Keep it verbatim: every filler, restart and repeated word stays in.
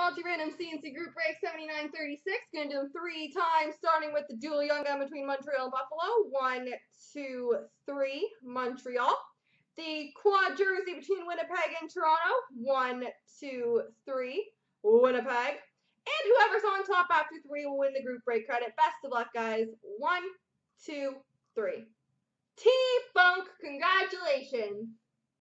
multi-random C and C group break seventy-nine thirty-six. Gonna do them three times, starting with the dual young gun between Montreal and Buffalo. One, two, three, Montreal. The quad jersey between Winnipeg and Toronto. One, two, three, Winnipeg. And whoever's on top after three will win the group break credit. Best of luck, guys. One, two, three. T-Funk, congratulations.